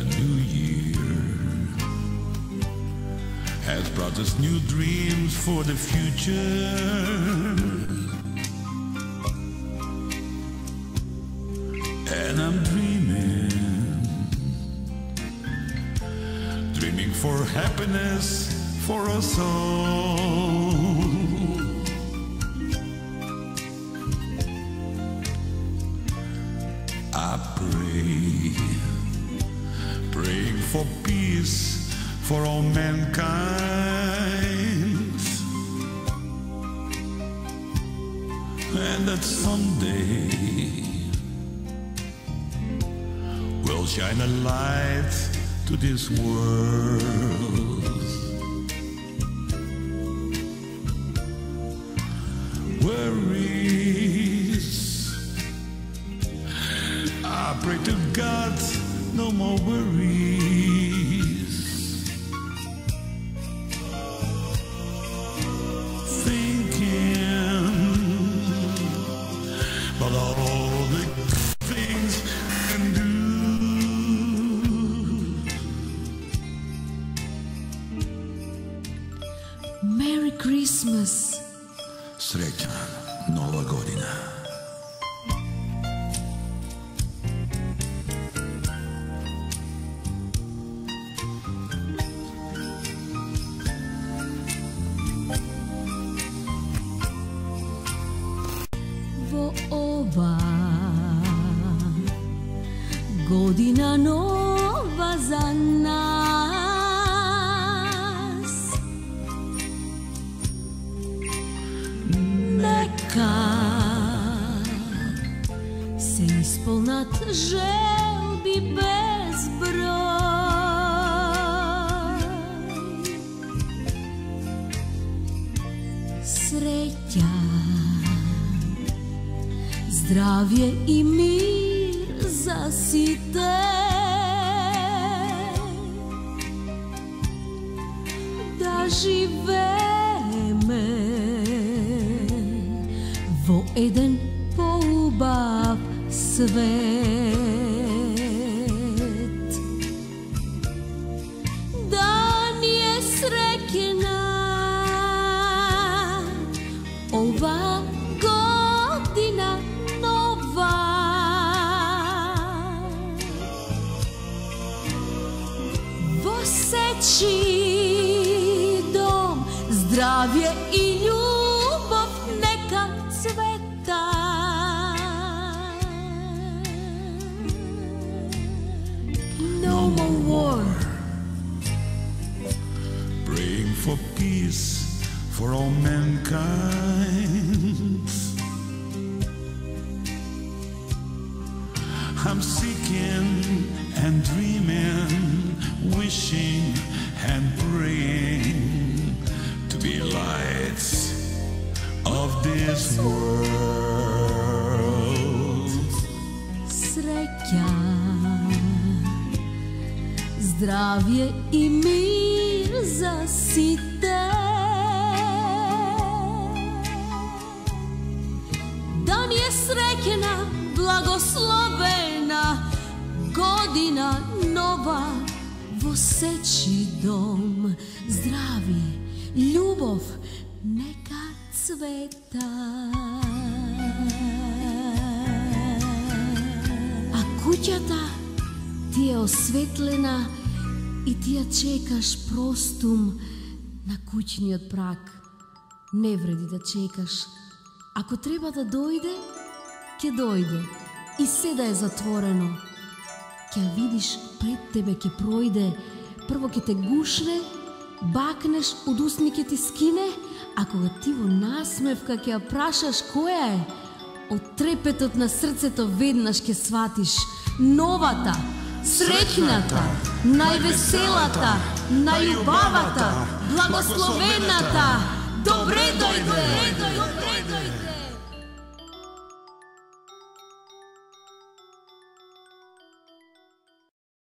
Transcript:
the new year has brought us new dreams for the future. And I'm dreaming for happiness for us all. I praying for peace for all mankind, and that someday we'll shine a light to this world. Worries, I pray to God, no more worries. Thinking about all the things I can do. Merry Christmas! Srećna Nova godina! Во ова година нова за нас, нека се исполнат желби безброј. Среќа, здравје и мир за сите, да живееме во еден поубав свет. Да ни е среќна ова година нова. Во сечи дом здравје и љубов нека цвета. No more war. Praying for peace for all mankind. I'm seeking and dreaming, wishing and praying to be lights of this world. Sreća, zdravje i mir za site, da mi je srećna, blagoslovena godina nova. Во сечи дом здравје, љубов нека цвета. А куќата ти е осветлена и ти ја чекаш простум на куќниот праг. Не вреди да чекаш. Ако треба да дојде, ќе дојде. И се да е затворено, ќе видиш пред тебе, ќе пројде. Прво ќе те гушне, бакнеш, од усни ќе ти скине, а кога ти во насмевка ќе ја прашаш која е, од трепетот на срцето веднаш ќе сватиш новата, среќната, највеселата, најубавата, благословената. Добре дојде!